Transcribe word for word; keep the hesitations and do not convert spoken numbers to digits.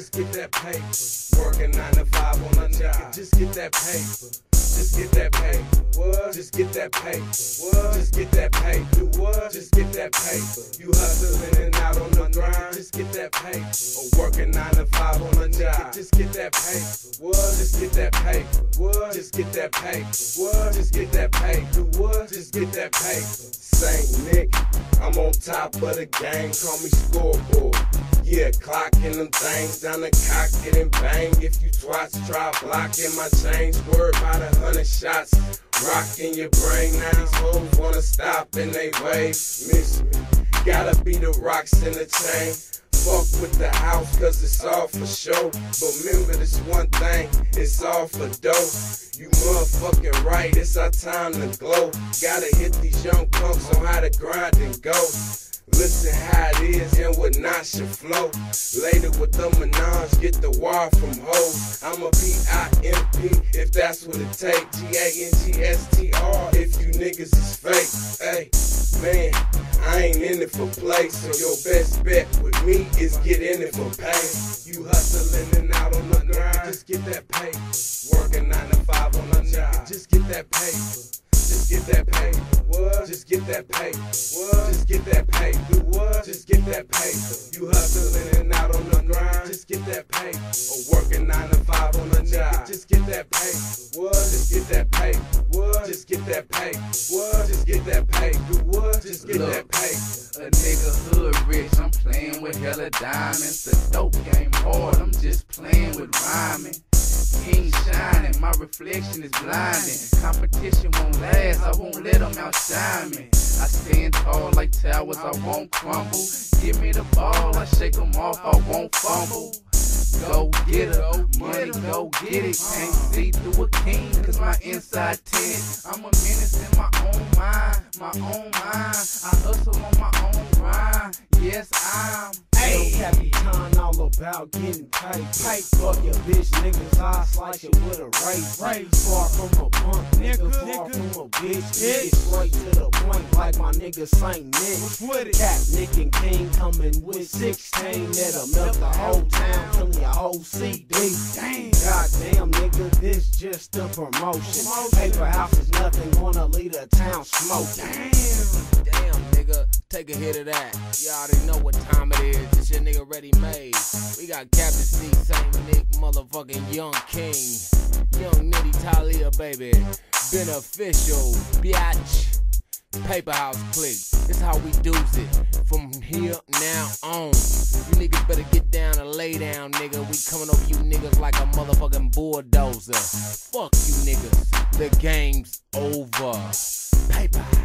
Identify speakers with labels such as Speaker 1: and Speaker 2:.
Speaker 1: just get that paper. Working nine to five on a job, just get that paper. Just get that paper. What? Just get that paper. What? Just get that paper. Do what? Just get that paper. You hustling and out on the grind, just get that paper. Or working nine to five on a job, just get that paper. What? Just get that paper. What? Just get that paper. What? Just get that paper. Do what? Just get that paper. Saint Nick, I'm on top of the game. Call me scoreboard. Yeah, clocking them things down the cock, getting bang. If you twats try blocking my chains, worry about a hundred shots rocking your brain. Now these hoes wanna stop and they wave. Miss me, gotta be the rocks in the chain. Fuck with the house cause it's all for show. But remember this one thing, it's all for dough. You motherfucking right, it's our time to glow. Gotta hit these young punks on how to grind and go. Listen how it is and what not should flow. Later with the menage, get the wire from hoes. I'm a P I M P if that's what it take. G A N G S T R if you niggas is fake. Hey, man, I ain't in it for play. So your best bet with me is get in it for pay. You hustling and out on the grind, just get that paper. Working nine to five on a job, just get that paper. Just get that paper. What? Just get that paper. What? Just get that paper. Do what? Just get that paper. You hustling and out on the grind, just get that paper. Or working nine to five on a job, just get that paper. What? Just get that paper. What? Just get that paper. What? Just get that paper. Do what? Just get
Speaker 2: Look,
Speaker 1: that paper.
Speaker 2: A nigga hood rich, I'm playing with hella diamonds. The dope game hard, I'm just playing with rhyming. King shining, my reflection is blinding. Competition won't last, I won't let them outshine me. I stand tall like towers, I won't crumble. Give me the ball, I shake them off, I won't fumble. Go get her, money, go get it. Can't see through a king, cause my inside tinted. I'm a menace in my own mind, my own mind. I hustle on my own grind, yes I'm.
Speaker 3: Hey, happy time all about getting paid. Pay fuck your bitch niggas, I slice it with a razor. Far from a punk nigga, far from a bitch. Get straight to the point like my nigga Saint Nick. Cat Nick and King coming with sixteen that'll melt the whole town, killing your whole C D. Goddamn nigga, this just a promotion. Paypahouse is nothing, gonna leave the town smoking.
Speaker 4: Damn nigga, take a hit of that. You already know what time it is. This your nigga ready made. We got Captain C, Saint Nick, motherfucking Young King, Young Nitty Talia, baby. Beneficial, biatch. Paypahouse click. This how we do's it. From here now on. You niggas better get down and lay down, nigga. We coming over you niggas like a motherfucking bulldozer. Fuck you niggas. The game's over. Paypahouse.